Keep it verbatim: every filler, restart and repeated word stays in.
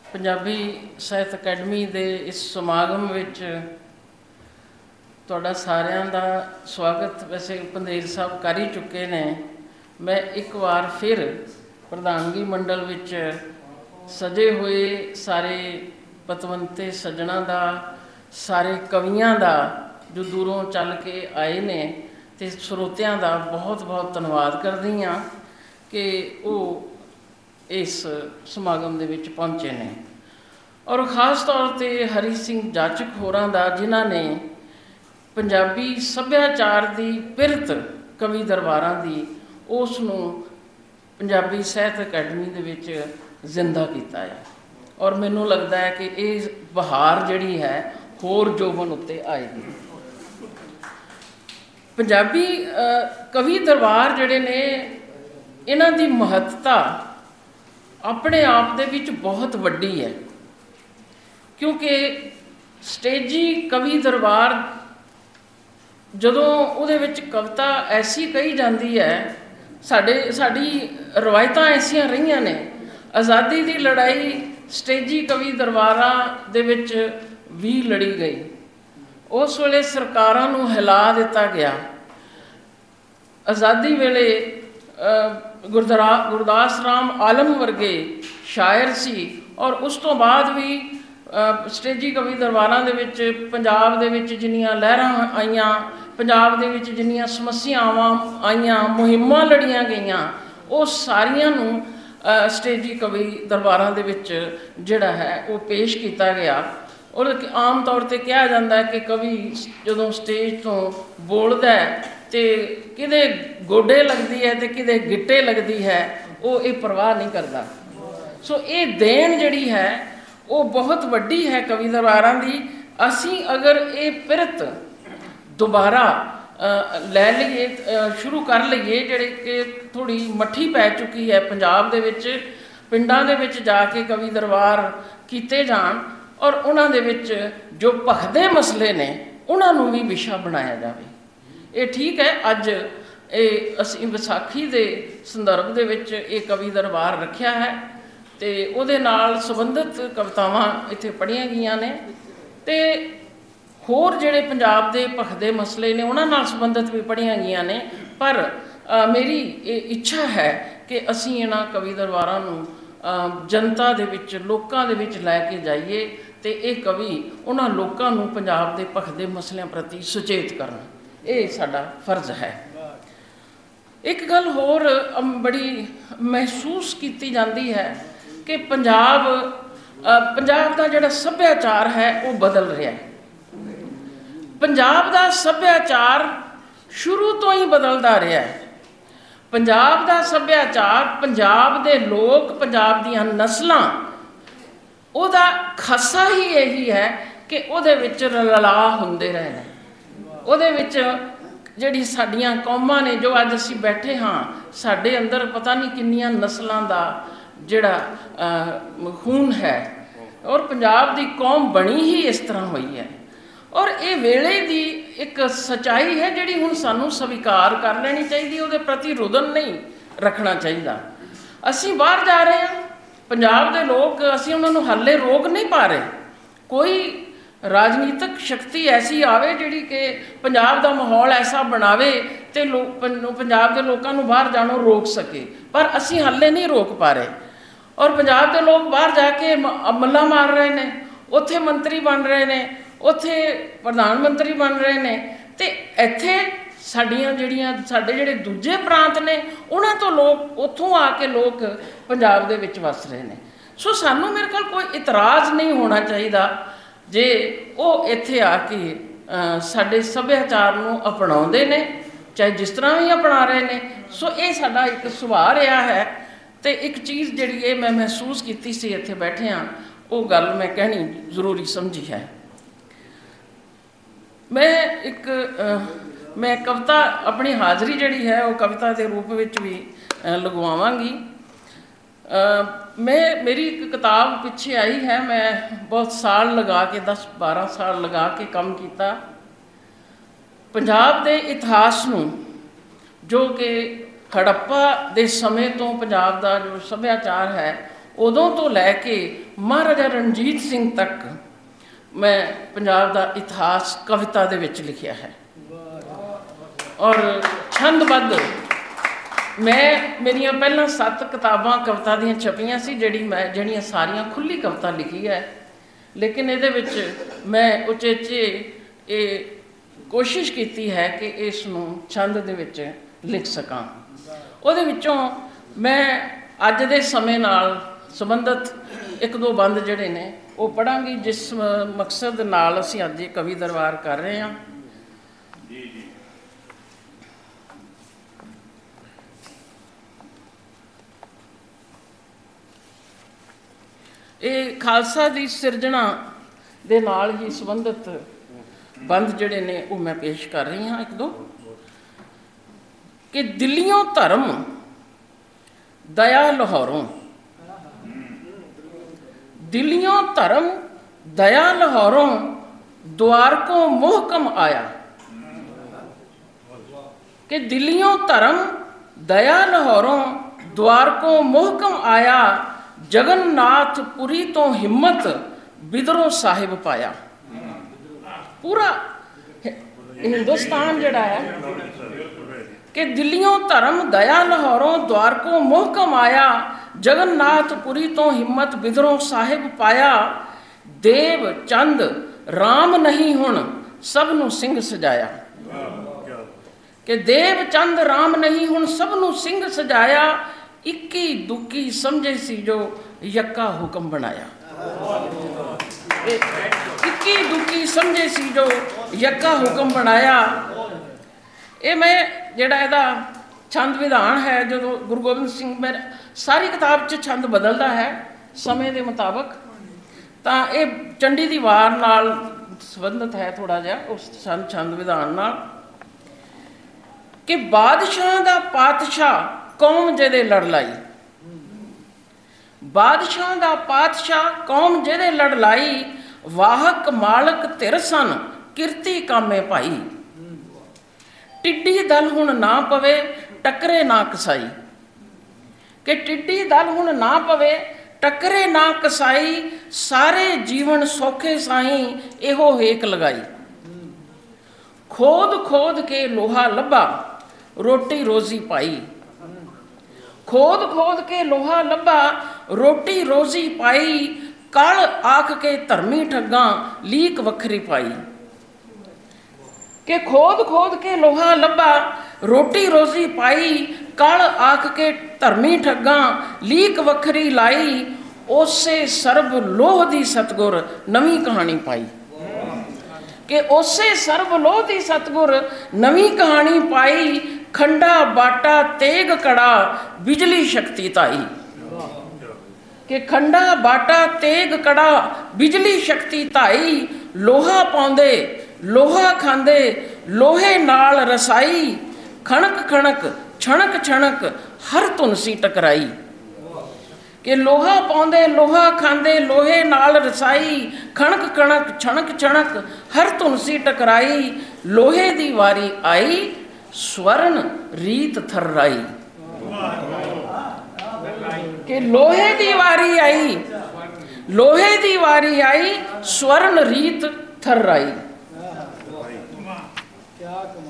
पंजाबी ਸਾਹਿਤ ਅਕੈਡਮੀ ਦੇ ਇਸ ਸਮਾਗਮ ਵਿੱਚ ਤੁਹਾਡਾ ਸਾਰਿਆਂ ਦਾ ਸਵਾਗਤ ਵੈਸੇ ਪੰਦੇਰ ਸਾਹਿਬ ਕਰ ਹੀ ਚੁੱਕੇ ਨੇ। ਮੈਂ ਇੱਕ ਵਾਰ ਫਿਰ ਪ੍ਰਧਾਨਗੀ ਮੰਡਲ ਵਿੱਚ ਸਜੇ ਹੋਏ ਸਾਰੇ ਪਤਵੰਤੇ ਸੱਜਣਾਂ ਦਾ, ਸਾਰੇ ਕਵੀਆਂ ਦਾ ਜੋ ਦੂਰੋਂ ਚੱਲ ਕੇ ਆਏ ਨੇ ਤੇ ਸਰੋਤਿਆਂ ਦਾ ਬਹੁਤ ਬਹੁਤ ਧੰਨਵਾਦ ਕਰਦੀ ਹਾਂ ਕਿ ਉਹ इस समागम दे विच पहुँचे ने। और खास तौर पर हरी सिंह जाचक होरां दा जिन्हां ने पंजाबी सभ्याचार की पिरत कवि दरबारां दी उस नूं पंजाबी साहित्य अकैडमी दे विच जिंदा कीता है। और मैनूं लगदा है कि ये बहार जिहड़ी है होर जोबन उत्ते आएगी। पंजाबी कवि दरबार जिहड़े ने इन्हां दी महत्ता अपने आप दे विच बहुत वड्डी है, क्योंकि स्टेजी कवि दरबार जदों उहदे विच कविता ऐसी कही जाती है, साडे साडी रवायतां ऐसियां रहीआं ने। आज़ादी की लड़ाई स्टेजी कवि दरबारां दे विच भी लड़ी गई। उस वेले सरकारां नूं हिला दिता गया। आज़ादी वेले गुरदरा गुरदास राम आलम वर्गे शायर सी, और उस तो बाद भी स्टेजी कवि दरबारां दे विच पंजाब दे विच जिन्नियां लहरां आईयां, पंजाब दे विच जिन्नियां समस्यावां आईयां, मुहिमां लड़ियां गईयां, वो सारियां नूं स्टेजी कवि दरबारां दे विच जिहड़ा है वो पेश किया गया। और आम तौर पर कहा जाता है कि कवि जदों स्टेज तो बोलदा है तो किदे गोडे लगती है तो किदे गिट्टे लगती है, वो ये परवाह नहीं करता। सो ये देन जिहड़ी है वो बहुत वड्डी है कवि दरबारां दी। असी अगर ये पिरत दोबारा लै लईए, शुरू कर लईए, जिहड़ी कि थोड़ी मट्ठी पै चुकी है पंजाब दे विच, पिंडां दे विच जाके कवि दरबार कीते जाण और उन्हां दे विच जो भखदे मसले ने उन्हां नूं भी विशा बनाया जाए। ये ठीक है, अज ये असी विसाखी के संदर्भ दे विच ये कवि दरबार रखिया है तो उहदे नाल संबंधित कवितावां इत्थे पढ़िया गईयां ने ते होर जिहड़े पंजाब दे भखदे मसले ने उन्हां नाल संबंधित भी पढ़िया गईयां ने। पर आ, मेरी ये इच्छा है कि असी इन्हां कवि दरबारां नूं जनता दे विच, लोकां दे विच लै के जाइए ते ये कवि उन्हां लोकां नूं पंजाब दे भखदे मसलिਆਂ प्रति सुचेत करन, ये साडा फर्ज है। एक गल होर बड़ी महसूस की जाती है कि पंजाब पंजाब का जिहड़ा सभ्याचार है वो बदल रहा है। पंजाब का सभ्याचार शुरू तो ही बदलता रहा है। पंजाब का सभ्याचार, पंजाब के लोग, पंजाब दीयां नस्लां, उहदा खासा ही यही है कि उहदे विच रला हुंदे रहे हैं। उहदे विच जिहड़ी साडियां कौमां ने, जो अज असीं बैठे हाँ, साडे अंदर पता नहीं किन्नियां नस्लां दा जिहड़ा खून है, और पंजाब दी कौम बनी ही इस तरह हुई है। और ये वेले दी एक सच्चाई है जिहड़ी हुण सानूं स्वीकार कर लेनी चाहिए, उहदे प्रति रुदन नहीं रखना चाहिए। असीं बाहर जा रहे हैं, पंजाब दे लोग, असीं उन्हां नूं हाले रोक नहीं पा रहे। कोई राजनीतिक शक्ति ऐसी आवे जिहड़ी कि पंजाब दा माहौल ऐसा बनावे ते लोग पंजाब के लोगों को बाहर जाणों रोक सके, पर असी हाले नहीं रोक पा रहे। और पंजाब के लोग बाहर जाके मल्ला मार रहे हैं, उत्थे मंत्री बन रहे हैं, उत्थे प्रधानमंत्री बन रहे हैं, तो इत्थे साडियां जिहड़ियां साडे जिहड़े दूजे प्रांत ने उन्हां तो लोग उत्थों आके लोग पंजाब दे विच वस रहे हैं। सो सानूं मेरे ख्याल कोई इतराज़ नहीं होना चाहिए जे वो इत्थे आके साडे सभ्याचार नूं अपनाउंदे ने, चाहे जिस तरह भी अपना रहे हैं। सो ये साडा एक सुभाव रहा है। तो एक चीज़ जिहड़ी ये मैं महसूस कीती सी इत्थे बैठे हाँ, वो गल मैं कहनी जरूरी समझी है। मैं एक आ, मैं कविता अपनी हाज़री जिहड़ी है वो कविता के रूप में भी लगवावांगी। मैं मेरी एक किताब पिछे आई है, मैं बहुत साल लगा के दस बारह साल लगा के काम किया पंजाब के इतिहास नूं, जो कि हड़प्पा के समय तो पंजाब का जो सभ्याचार है उदों तो लैके महाराजा रणजीत सिंह तक मैं पंजाब का इतिहास कविता दे विच लिखिया है। और छंदबद्ध मैं मेरिया पहला सत्त किताबां कविता दियां छपियां सी, जिहड़ी मैं जिहड़ियां सारियां खुली कविता लिखी है, लेकिन इहदे विच मैं उचेचे ये कोशिश की है कि इसनूं छंद दे विच लिख सकां। उहदे विचों मैं अज दे समय नाल संबंधित एक दो बंद जिहड़े ने वो पढ़ांगी, जिस मकसद नाल असीं अज कवि दरबार कर रहे हैं। ये खालसा दी सिरजना दे नाल ही संबंधित बंद जिहड़े ने वो मैं पेश कर रही हाँ एक दो। कि दिल्लियों धर्म दया लाहौरों, दिल्लियों धर्म दया लाहौरों द्वार को मोहकम आया। कि दिल्लियों धर्म दया लाहौरों द्वार को मोहकम आया, जगन्नाथ पुरी तो हिम्मत बिदरों साहिब पाया। पूरा हिंदुस्तान जड़ा है कि दिल्लियों धर्म दया लाहौरों द्वार को मोहकम आया, जगन्नाथ पुरी तो हिम्मत बिदरों साहिब पाया। देव चंद राम नहीं हुण सबनू सिंह सजाया। कि देव चंद राम नहीं हुण सबनू सिंह सजाया, इक्की दुक्की समझे सी जो यक्का हुक्म बनाया। इक्की दुक्की समझे सी जो यक्का हुक्म बनाया। ये मैं जिहड़ा इहदा छंद विधान है, जो गुरु गोबिंद सिंह मेरे सारी किताब च छंद बदलता है समय के मुताबिक, तो ये चंडी दी वार नाल संबंधित है थोड़ा जिहा उस छंद छंद विधान नाल। कि बादशाह दा पातशाह कौम जेदे लड़ लाई, बादशाह दा पातशाह कौम जेदे लड़ लाई, वाहक मालक धिर सन किरती कामे भाई। टिड्डी दल हुण ना पवे टकरे ना कसाई। कि टिड्डी दल हुण ना पवे टकरे ना कसाई, सारे जीवन सौखे साई एहो हेक लगाई। खोद खोद के लोहा लब्भा रोटी रोजी पाई। खोद खोद के लोहा लब्भा रोटी रोजी पाई, कल आख के धर्मी ठग्गा लीक वखरी पाई। कि खोद खोद के लोहा लब्भा रोटी रोजी पाई, कल आख के धर्मी ठग्गा लीक वखरी लाई। ओसे सर्ब लोह दी सतगुर नवी कहानी पाई। कि ओसे सर्ब लोह दी सतगुर नवी कहानी पाई, खंडा बाटा तेग कड़ा बिजली शक्ति ताई। कि खंडा बाटा तेग कड़ा बिजली शक्ति ताई, लोहा पाउंदे लोहा खांदे लोहे नाल रसाई, खणक खणक छणक छणक हर तुनसी टकराई। कि लोहा पाउंदे लोहा खांदे लोहे नाल रसाई, खणक खणक छणक छणक हर तुनसी टकराई। लोहे दी वारी आई स्वर्ण रीत थर्राई। कि लोहे दी वारी आई लोहे दी वारी आई स्वर्ण रीत थर्राई। क्या